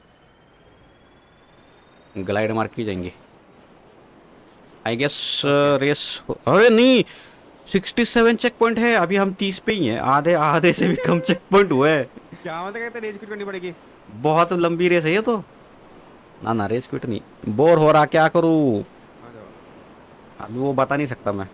ग्लाइड मार की जाएंगे आई गेस। ओके। रेस अरे नहीं, 67 चेक पॉइंट है। अभी हम 30 पे ही हैं, आधे आधे से भी कम चेक पॉइंट हुए हैं। क्या मतलब कहते रेज क्विट करनी पड़ेगी? बहुत लंबी रेस है ये तो। ना ना, रेस क्विट नहीं, बोर हो रहा, क्या करूँ आ जाओ। अभी वो बता नहीं सकता मैं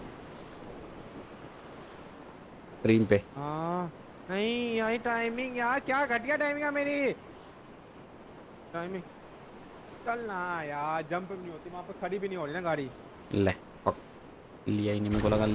स्क्रीन पे। हाँ नहीं यार, टाइमिंग यार, क्या घटिया टाइमिंग है मेरी। टाइमिंग चलना यार, जंप भी नहीं होती वहाँ पे, खड़ी भी नहीं हो रही ना गाड़ी। ले पक, लिया ही नहीं, मेरे को लगा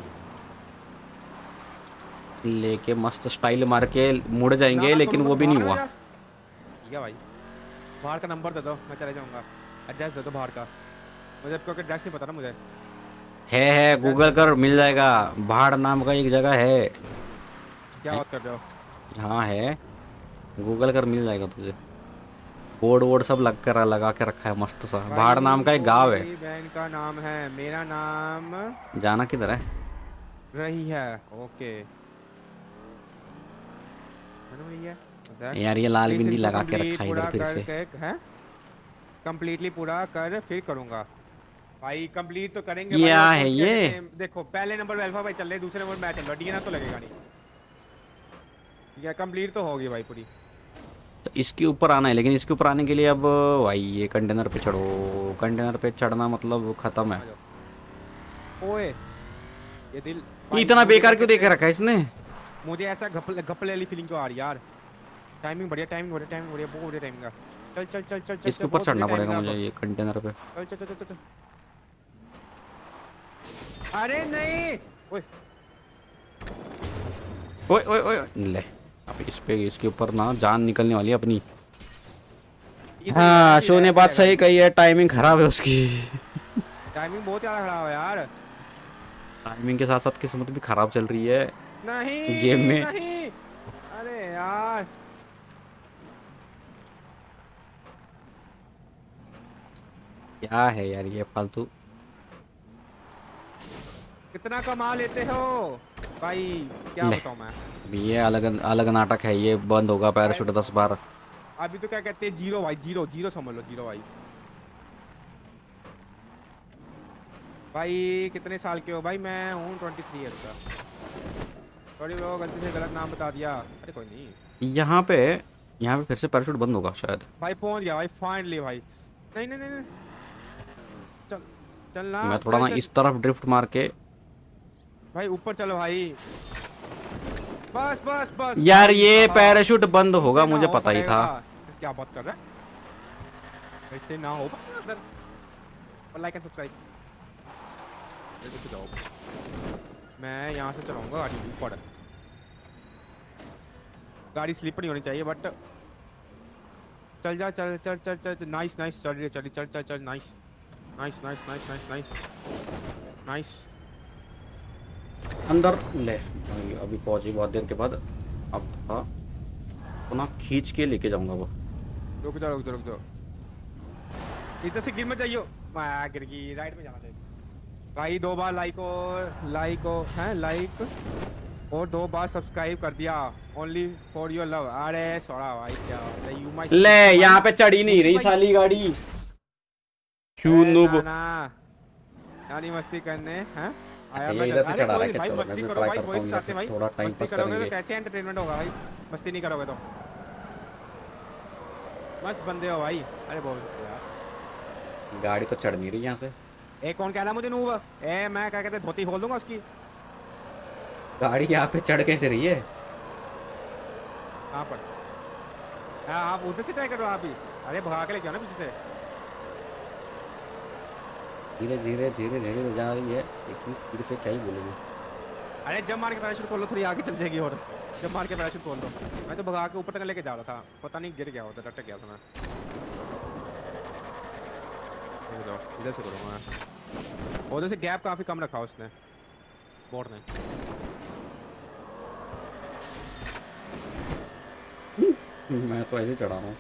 लेके मस्त स्टाइल मार के मुड़ जाएंगे, ना, लेकिन वो भी नहीं हुआ। ठीक है भाई, बाहर का नंबर दे दो, मैं चले जाऊंगा। एड्रेस दे दो बाहर का, मुझे क्योंकि एड्रेस नहीं पता ना मुझे। है गूगल कर मिल जाएगा। भाड़ नाम का एक जगह है। क्या बात कर रहे हो? हाँ है, गूगल कर मिल जाएगा तुझे। बोर्ड वोर्ड सब लगा के रखा है मस्त सा। भाड़ नाम का एक गांव है। मेरी बहन का नाम है, मेरा नाम जाना किधर है? रही है। ओके भैया, यार ये लाल बिंदी लगा के रखा है इधर फिर से। कंप्लीटली पूरा कर फिर करूंगा भाई। कंप्लीट तो करेंगे क्या भाई। है ये? देखो पहले नंबर पे अल्फा भाई चल रहे, दूसरे नंबर मैं चल रहा, डीएनए तो लगेगा नहीं। ये कंप्लीट तो होगी भाई पूरी। तो इसके ऊपर आना है, लेकिन इसके ऊपर आने के लिए अब भाई ये कंटेनर पे चढ़ो। कंटेनर पे चढ़ना मतलब खत्म है। ओए ये दिल ये इतना बेकार क्यों देख रखा है इसने? मुझे ऐसा घपले वाली फीलिंग क्यों आ रही यार। टाइमिंग बढ़िया, टाइमिंग बढ़िया, टाइमिंग बढ़िया, बहुत बढ़िया टाइमिंग का। चल चल चल चल चल, इसके ऊपर चढ़ना पड़ेगा मुझे, ये कंटेनर पे। चल चल चल चल चल। अरे नहीं, ओए ओए ओए ओए ले, अब इस पे इसके ऊपर ना जान निकलने वाली है अपनी। हाँ शो ने बात सही कही है, टाइमिंग खराब है उसकी। टाइमिंग बहुत ज्यादा खराब है यार। टाइमिंग के साथ साथ किस्मत भी खराब चल रही है नहीं गेम में। नहीं, अरे यार क्या है यार ये फालतू। कितना कमा लेते हो भाई, क्या बताऊं मैं। अभी ये अलग अलग नाटक है, ये बंद होगा पैराशूट 10 बार। अभी तो क्या कहते हैं, जीरो भाई, जीरो जीरो समझ लो, जीरो भाई। भाई कितने साल के हो भाई? मैं हूँ 23 ईयर का। सॉरी ब्रो, गलती से गलत नाम बता दिया। अरे कोई नहीं। यहाँ पे फिर से पैराशूट बंद होगा शायद। भाई पहुंच गया भाई फाइनली भाई। नहीं नहीं नहीं, नहीं। चल चलना, मैं थोड़ा ना इस तरफ ड्रिफ्ट मार के। भाई ऊपर चलो भाई। बस बस बस यार भाई, ये हाँ। पैराशूट बंद होगा, इससे ना मुझे हो पता ही था। पाएगा। क्या बात कर रहा है? इससे ना हो पाएगा। और लाइक एंड सब्सक्राइब जाओ। मैं यहाँ से चलाऊंगा गाड़ी ऊपर। गाड़ी स्लिप नहीं होनी चाहिए बट चल जा, चल चल चल चल। नाइस नाइस, चल रही चल चल चल चल। Nice nice nice nice nice nice nice. अंदर ले भाई, अभी पहुंची बहुत देर के बाद। अब था तो ना खींच के लेके जाऊंगा वो। रुक जाओ रुक जाओ रुक जाओ, इधर से गिर मत जाइयो। मैं गिर गई, राइट में जाना चाहिए भाई। 2 बार लाइक और है लाइक और 2 बार सब्सक्राइब कर दिया। Only for your love. अरे सोड़ा भाई क्या बात है, यू माय ले यहाँ पे चढ़ ही नहीं रही साली गाड़ी। क्यों नूब? ना यानी मस्ती करने हैं आया अच्छा ये मैं। इधर से अरे चढ़ा रहा है कोई क्या? भाई चलो मैं मस्ती भी करो ट्राई भाई, करता वही हूँ इधर चाहते से, भाई। थोड़ा टाइम मस्ती पास करोगे तो करेंगे। कैसे एंटरटेनमेंट होगा भाई, मस्ती नहीं करोगे तो। मस्त बंदे हो भाई। अरे बोल यार, गाड़ी तो चढ़ नहीं रही यहाँ से। ए कौन कह रहा मुझे नूब? ए मैं क्या कहते धोती खोल दूंगा उसकी। गाड़ी यहाँ पे चढ़ कैसे रही है? कहाँ पर? हाँ आप उधर से ट्राई करो आप ही। अरे भगा के लेके आओ ना पीछे से। धीरे धीरे धीरे धीरे तो जा रही है, इतनी स्पीड से क्या ही बोलूँगी। अरे जब मार के पैराशूट खोल लो, थोड़ी आगे चल जाएगी। और जब मार के पैराशूट खोल लो। मैं तो भगा के ऊपर तक लेके जा रहा था, पता नहीं गिर गया होता, टट गया था मैं। इधर से करूँगा मैं। उधर से गैप काफी कम रखा उसने, बोर्ड ने। मैं तो ऐसे चढ़ा रहा हूँ।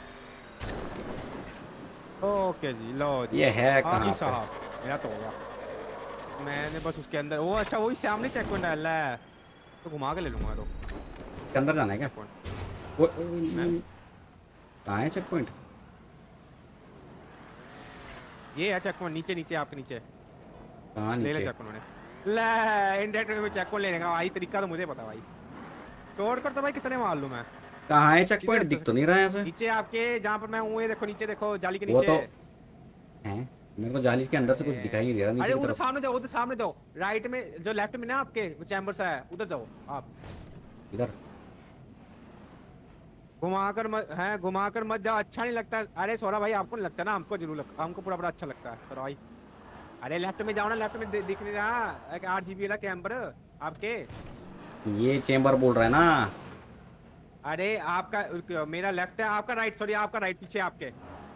ओके जी, लो जी। ये है हाँ जी कहाँ साहब, मेरा तो हो गया। मैंने बस उसके अंदर वो, अच्छा वही सामने चेक पॉइंट डाला है, तो घुमा के ले लूंगा। तो के अंदर जाना है क्या? वो कहाँ है चेक पॉइंट? ये है चेक पॉइंट, नीचे नीचे आपके नीचे। कहाँ ले ले नीचे? चेक पॉइंट मैंने। ले इंडायरेक्ट में चेक पॉइंट लेने का भाई तरीका तो मुझे पता भाई। तोड़ कर तो भाई कितने मार लूं मैं। कहाँ है चेक पॉइंट? दिख तो नहीं रहा है यहाँ से। नीचे आपके जहाँ पर मैं हूँ, ये देखो नीचे देखो, जाली के वो नीचे। तो है, मेरे को जाली के अंदर से कुछ दिखाई नहीं दे रहा नीचे अरे की उधर तरफ। सामने जाओ, उधर सामने जाओ, राइट में जो लेफ्ट में ना आपके वो चैम्बर सा है, उधर जाओ आप। इधर घुमाकर मत जाओ, अच्छा नहीं लगता। अरे सोरा भाई आपको नहीं लगता ना, हमको जरूर लगता, हमको पूरा बड़ा अच्छा लगता है सोरा भाई। अरे लेफ्ट में जाओ ना, लेफ्ट में दिख नहीं रहा 8 GB वाला कैम्पर आपके? ये चेंबर बोल रहा है ना। अरे आपका मेरा लेफ्ट है, आपका राइट, सॉरी आपका राइट, पीछे आपके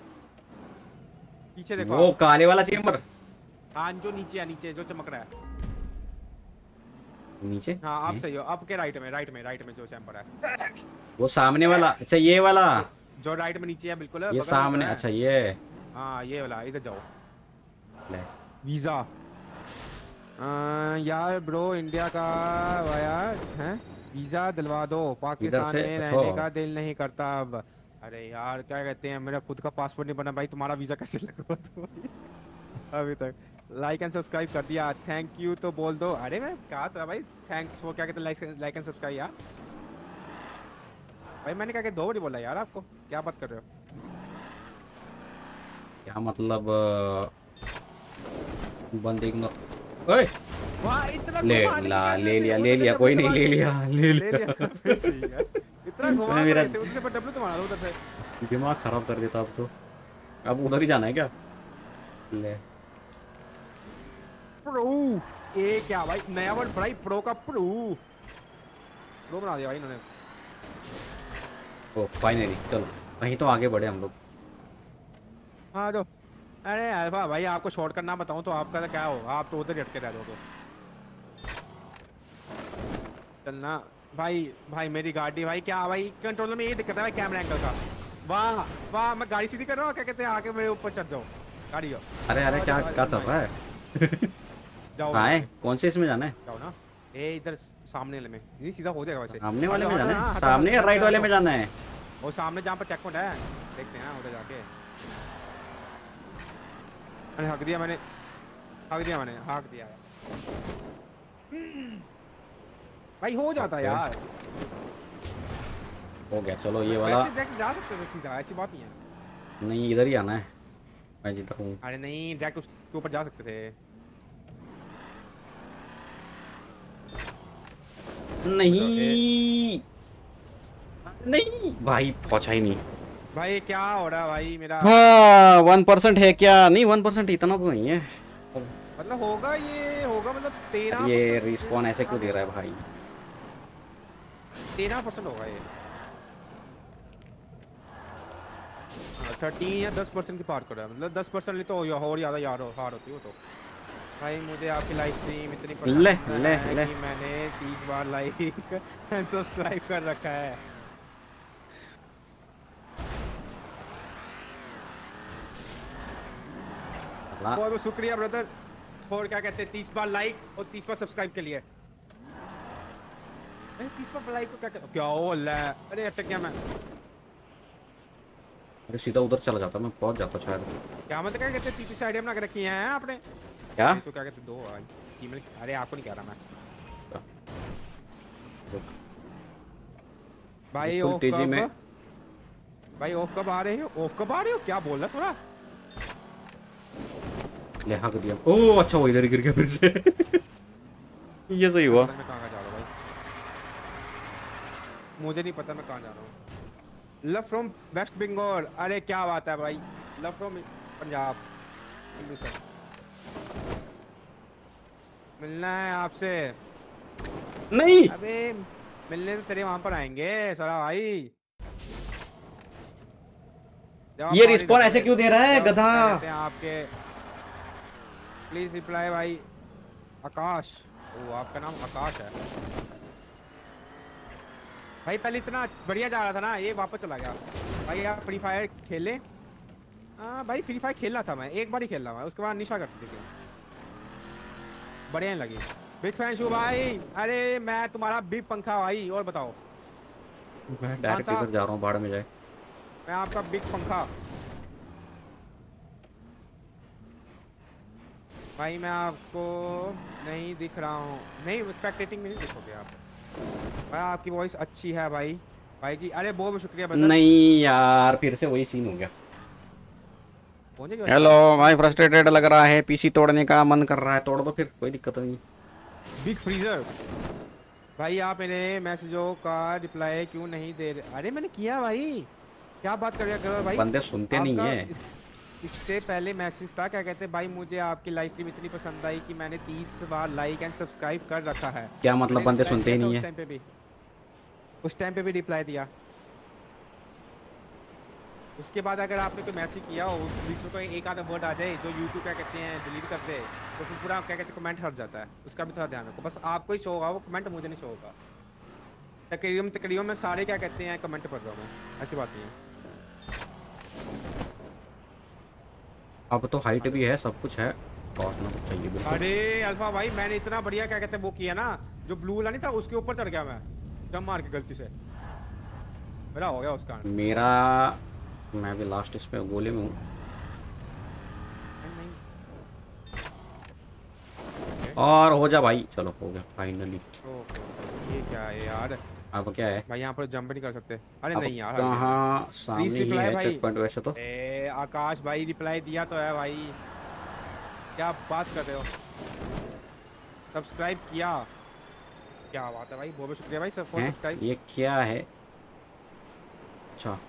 पीछे देखो वो आप। काले वाला चेंबर। हाँ जो नीचे है, नीचे जो चमक रहा है नीचे हाँ आप है? सही हो। आपके राइट में जो चैम्बर है, वो सामने वाला। अच्छा ये वाला जो राइट में नीचे है बिल्कुल ये बगल में सामने। है। अच्छा ये हाँ ये वाला, इधर जाओ। ले। वीजा यार ब्रो, इंडिया का यार है, वीजा दिलवा दो, पाकिस्तान से, में अच्छा। रहने का दिल नहीं करता अब। अरे यार क्या कहते हैं, मेरा खुद का पासपोर्ट नहीं बना भाई, तुम्हारा वीजा कैसे लगवा दो अभी तक। लाइक एंड सब्सक्राइब कर दिया, थैंक यू तो बोल दो। अरे मैं कहा था भाई थैंक्स वो क्या कहते हैं, लाइक एंड सब्सक्राइब यार। भाई मैंने क्या कहते 2 बार बोला यार आपको, क्या बात कर रहे हो? क्या मतलब? बंदे को ओए वाह इतना ले घुमाने ला की ले क्या लिया जरूरत ले है? लिया, वो कोई तो नहीं, ले लिया ले ले लिया। लिया ठीक है। इतना घुमा मेरा रहे थे उससे, पर डब्ल्यू तो मारा उधर से। दिमाग खराब कर देता अब तो। अब उधर ही जाना है क्या? ले प्रो ये क्या भाई, नया वर्ड भाई, प्रो का प्रो बना दिया भाई इन्होंने। ओ फाइनली चलो कहीं तो आगे बढ़े हम लोग। हाँ तो अरे अल्फा भाई आपको शॉर्टकट ना बताऊं तो आपका तो क्या होगा, आप तो उधर ही अटके रह जाओगे। चलना भाई मेरी गाड़ी भाई, क्या भाई कंट्रोलर में ये दिक्कत है भाई, कैमरा एंगल का। वाह वाह मैं गाड़ी सीधी कर रहा हूँ, क्या कहते हैं आके मेरे ऊपर चढ़ जाओ गाड़ी हो। अरे अरे क्या क्या चल रहा है? जाओ कहाँ है? कौन से इसमें जाना है? जाओ ना, ए इधर सामने वाले में, नहीं सीधा हो जाएगा वैसे। सामने वाले में हटो, जाना हटो, है? हटो, सामने या हटो, राइट हटो, वाले हटो। में जाना है? वो सामने जहाँ पर चेक पॉइंट है, देखते हैं उधर जाके। अरे हक दिया मैंने, हक दिया भाई, हो जाता है यार। हो गया चलो ये वाला। वैसे डायरेक्ट जा सकते थे सीधा, ऐसी बात नहीं है। नहीं इधर ही आना है, मैं जिधर हूँ। अरे नहीं डायरेक्ट उसके ऊपर जा सकते थे। नहीं नहीं भाई पहुंचा ही नहीं। भाई क्या हो रहा है भाई मेरा? हाँ 1% है क्या? नहीं 1% इतना तो नहीं है। मतलब होगा, ये होगा मतलब 13। ये रिस्पॉन ऐसे क्यों दे रहा है भाई? 13% होगा ये। 13 या 10% की पार कर रहा है, मतलब 10% तो और ज़्यादा यार हार होती हो तो। भाई मुझे आपकी लाइव स्ट्रीम इतनी पसंद ले, है ले, ले। कि मैंने 30 बार लाइक एंड सब्सक्राइब कर रखा है। बहुत बहुत शुक्रिया ब्रदर, और क्या कहते हैं 30 बार लाइक और 30 बार सब्सक्राइब के लिए। अरे 30 पर अप्लाई को क्या हो रहा है? अरे अटक गया मैं। अरे सीधा उधर चला जाता, मैं पहुंच जाता शायद। क्या मतलब क्या कहते हैं 30 आइडिया बना के रखी हैं आपने? क्या नहीं तो क्या कहते हैं 2 ईमेल। अरे आपको नहीं कह रहा मैं भाई। बिल्कुल ऑफ तेजी कब में। भाई ऑफ कब आ रहे हो? ऑफ कब आ रहे हो? क्या बोल रहा सुना? ले हक दिया। ओह अच्छा, वो इधर ही गिर गया फिर से। ये सही हुआ। मैं कहाँ जा रहा हूँ भाई? मुझे नहीं पता मैं कहाँ जा रहा हूँ। Love from West Bengal. अरे क्या बात है भाई। Love from Punjab. अमृतसर। मिलना है आपसे। नहीं, अबे मिलने तो तेरे वहां पर आएंगे सारा भाई। जवाब ये मार ही रिस्पॉन देता ऐसे भाई। क्यों दे रहा है जब गधा? क्या कहते हैं आपके। प्लीज रिप्लाई भाई। आकाश। ओ आपका नाम आकाश है भाई। पहले इतना बढ़िया जा रहा था ना, ये वापस चला गया भाई। आप फ्री फायर खेले? हाँ भाई फ्री फायर खेला था मैं, एक बार ही खेला मैं, उसके बाद निशा करती थी। बढ़िया नहीं लगी। बिग फैन शू भाई। अरे मैं तुम्हारा बिग पंखा भाई। और बताओ मैं कौन डायरेक्ट सा? इधर जा रहा हूँ, भाड़ में जाए। मैं आपका बिग पंखा भाई। मैं आपको नहीं दिख रहा हूँ। नहीं स्पेक्टेटिंग में नहीं दिखोगे आप भाई। आपकी वॉइस अच्छी है भाई। भाई जी अरे बहुत बहुत शुक्रिया ब्रदर। नहीं यार, फिर से वही सीन हो गया। पहुंचे क्यों हेलो अच्छा? भाई, फ्रस्ट्रेटेड लग रहा है, पीसी तोड़ने का मन कर रहा है, तोड़ दो फिर, कोई दिक्कत नहीं। बिग फ्रीजर भाई। आप मेरे मैसेजों का रिप्लाई क्यों नहीं दे रहे? अरे मैंने किया भाई। क्या बात कर रहे हो भाई? बंदे सुनते नहीं आपका है। इससे पहले मैसेज था क्या कहते हैं भाई, मुझे आपकी लाइव स्ट्रीम इतनी पसंद आई कि मैंने 30 बार लाइक एंड सब्सक्राइब कर रखा है। क्या मतलब, मैंने बंदे रिप्लाई सुनते दिया ही था नहीं उस है? टाइम पे भी। उस टाइम पे भी रिप्लाई दिया। उसके बाद अगर आपने कोई मैसेज किया हो, उस बीच में कोई एक आधा वर्ड आ जाए जो यूट्यूब क्या कहते हैं डिलीट कर दे, तो फिर पूरा क्या कहते हैं कमेंट हट जाता है। उसका भी थोड़ा ध्यान रखो। बस आपको ही शो होगा वो कमेंट, मुझे नहीं शो होगा। तकरीबन तकरीबन मैं सारे क्या कहते हैं कमेंट पढ़ रहा हूँ, ऐसी बात नहीं है। अब तो हाइट भी है, सब कुछ है, पहुंचना तो चाहिए बिल्कुल। अरे अल्फा भाई मैंने इतना बढ़िया क्या कहते हैं वो किया ना, जो ब्लू वाला नहीं था उसके ऊपर चढ़ गया मैं, जंप मार के गलती से। मेरा हो गया उसका। मेरा, मैं भी लास्ट इस पे गोले में हूँ। और हो जा भाई, चलो हो गया फाइनली। ये क्या है यार? अब क्या है? भाई यहाँ पर जंप नहीं कर सकते। अरे अब नहीं यार कहाँ? सामने ही रिप्लाई है भाई। चेक पॉइंट वैसे तो। ए आकाश भाई रिप्लाई दिया तो है भाई, क्या बात कर रहे हो? सब्सक्राइब किया, क्या बात है भाई। बहुत बहुत शुक्रिया भाई फॉर हैं? सब्सक्राइब। ये क्या है? अच्छा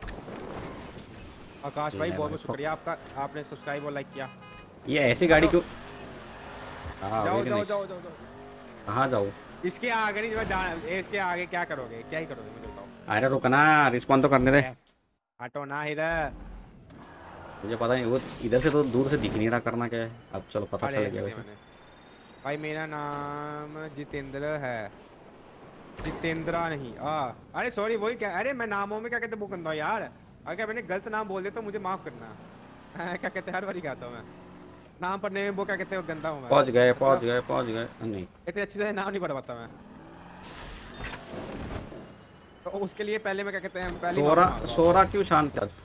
आकाश भाई बहुत बहुत शुक्रिया आपका, आपने सब्सक्राइब और लाइक किया। ये ऐसी गाड़ी क्यों? हाँ जाओ very जाओ nice। जाओ जाओ जाओ। कहाँ जाऊँ? इसके आगे नहीं इसके आगे क्या करोगे? क्या ही करोगे मुझे बताओ। अरे रुकना, रिस्पॉन्ड तो करने दे। हटो ना इधर। मुझे पता नहीं, वो इधर से तो दूर से दिख नहीं रहा, करना क्या है अब, चलो पता चल गया वैसे। भाई मेरा नाम जितेंद्र है, जितेंद्रा नहीं। अरे सॉरी वही क्या, अरे मैं नामों में क्या कहते वो करता हूँ यार। अगर मैंने गलत नाम बोल दिया तो मुझे माफ करना। क्या कहते हर बार ही कहता हूँ मैं नाम पढ़ने में वो क्या कहते हैं गंदा हूँ मैं। पहुँच गए पहुँच गए पहुँच गए। नहीं इतनी अच्छी तरह नाम नहीं पढ़ पाता मैं, तो उसके लिए पहले मैं क्या कहते हैं पहले सोरा, सोरा क्यों शांत आज?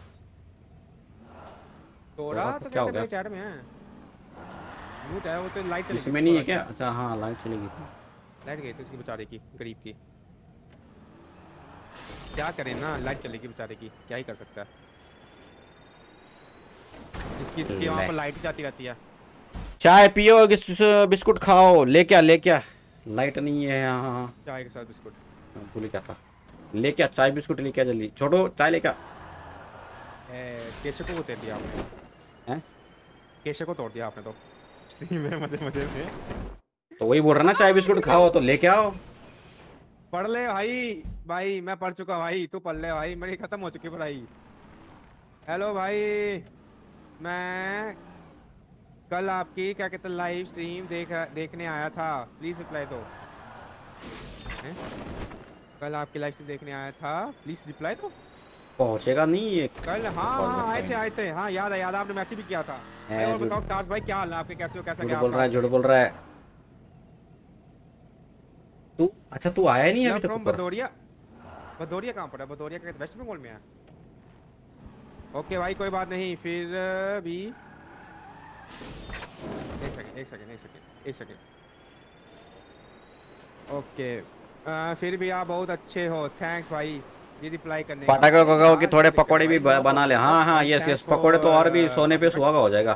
सोरा तो क्या हो कहते गया? हैं चैट में है, म्यूट है वो तो। लाइट चली इसमें नहीं है क्या? अच्छा हाँ लाइट चलेगी। लाइट गई थी उसकी बेचारे की, गरीब की। क्या करें ना, लाइट चलेगी बेचारे की, क्या ही कर सकता है। इसकी वहाँ पर लाइट जाती रहती है। चाय पियो, बिस्कुट खाओ, ले क्या ले क्या? लाइट नहीं है यहाँ। चाय के साथ बिस्कुट भूल क्या था, ले क्या? चाय बिस्कुट ले क्या, जल्दी छोड़ो, चाय ले क्या? केशव को तोड़ दिया आपने हैं? केशव को तोड़ दिया आपने तो स्ट्रीम में मजे मजे में। तो वही बोल रहा ना, चाय बिस्कुट खाओ तो लेके आओ। पढ़ ले भाई। भाई मैं पढ़ चुका भाई, तू पढ़ ले भाई, मेरी खत्म हो चुकी पढ़ाई। हेलो भाई, मैं कल आपकी क्या कहते लाइव स्ट्रीम देखने आया था, प्लीज रिप्लाई दो। हैं? कल आपकी लाइव स्ट्रीम देखने आया था, प्लीज रिप्लाई दो। पहुंचेगा नहीं ये कल हाँ आए थे हाँ याद है, याद है, आपने मैसेज भी किया था। और बताओ ताज भाई क्या हाल है आपके, कैसे हो, कैसा झूठ क्या बोल रहा है, आपका? झूठ बोल रहा है। तू अच्छा तू आया ही नहीं अभी तक फ्रॉम ऊपर? भदौरिया। भदौरिया कहाँ पड़ा? भदौरिया का वेस्ट बंगाल में है। ओके भाई कोई बात नहीं, फिर भी एक सेकंड। ओके फिर भी आप बहुत अच्छे हो, थैंक्स भाई ये रिप्लाई करने का। पटाखे को कहो कि यार, थोड़े क्या पकोड़े भी दिक्कत है भाई? बना ले। हाँ हाँ यस यस, पकोड़े तो और भी सोने पे सुहागा हो जाएगा।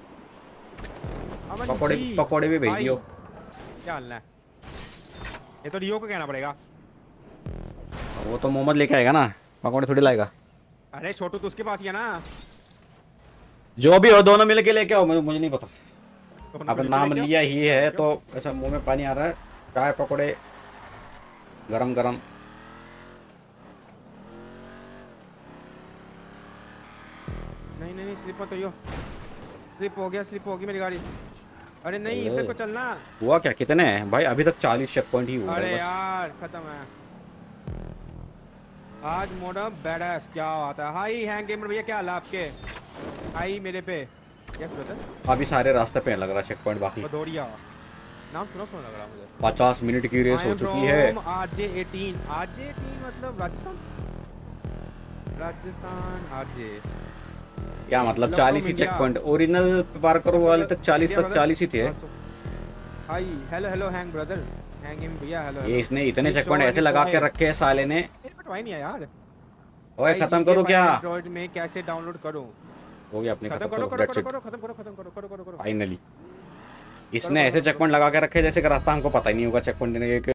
अमन पकोड़े जी, पकोड़े भी भेज भाई, दियो। क्या हाल है? ये तो रियो को कहना पड़ेगा। वो तो मोहम्मद लेके आएगा ना, पकोड़े थोड़ी लाएगा। अरे छोटू तो उसके पास ही है ना। जो भी हो दोनों मिल के लेके आओ, मुझे नहीं पता। दोनों अब मिलके नाम लेके आओ। लिया ही है तो ऐसा मुंह में पानी आ रहा है। चाय पकोड़े गरम गरम। नहीं स्लिप मत होइयो। स्लिप हो गई मेरी गाड़ी। अरे नहीं इधर को चलना। हुआ क्या, कितने हैं भाई? अभी तक 40 चेक पॉइंट ही हुआ अरे है बस। यार खत्म है आज मोडम बैडएस। क्या बात है? हाई हैंग गेमर भैया, क्या हाल है आपके? हाई मेरे पे। Yes brother. अभी सारे रास्ते पे लग रहा चेक पॉइंट बाकी। भदौरिया नाम सुना लग रहा मुझे। 50 मिनट की रेस हो चुकी है। RJ 18 मतलब राजस्थान RJ। क्या मतलब 40 ही चेक पॉइंट? ओरिजिनल पार करो वाले तक 40 तक 40 ही थे। Hi hello hang brother, hang game भैया हेलो। ये इसने इतने चेक पॉइंट ऐसे लगा के रखे हैं साले ने। पटवाई नहीं है यार। ओए खत्म करो क्या? एंड्रॉइड में कैसे डाउनलोड करूं? हो गया अपने, खत्म खत्म करो करो, करो that's it। करो खत्म करो फाइनली इसने ऐसे चेक पॉइंट लगा के रखे जैसे कि रास्ता हमको पता ही नहीं होगा चेक पॉइंट देने के।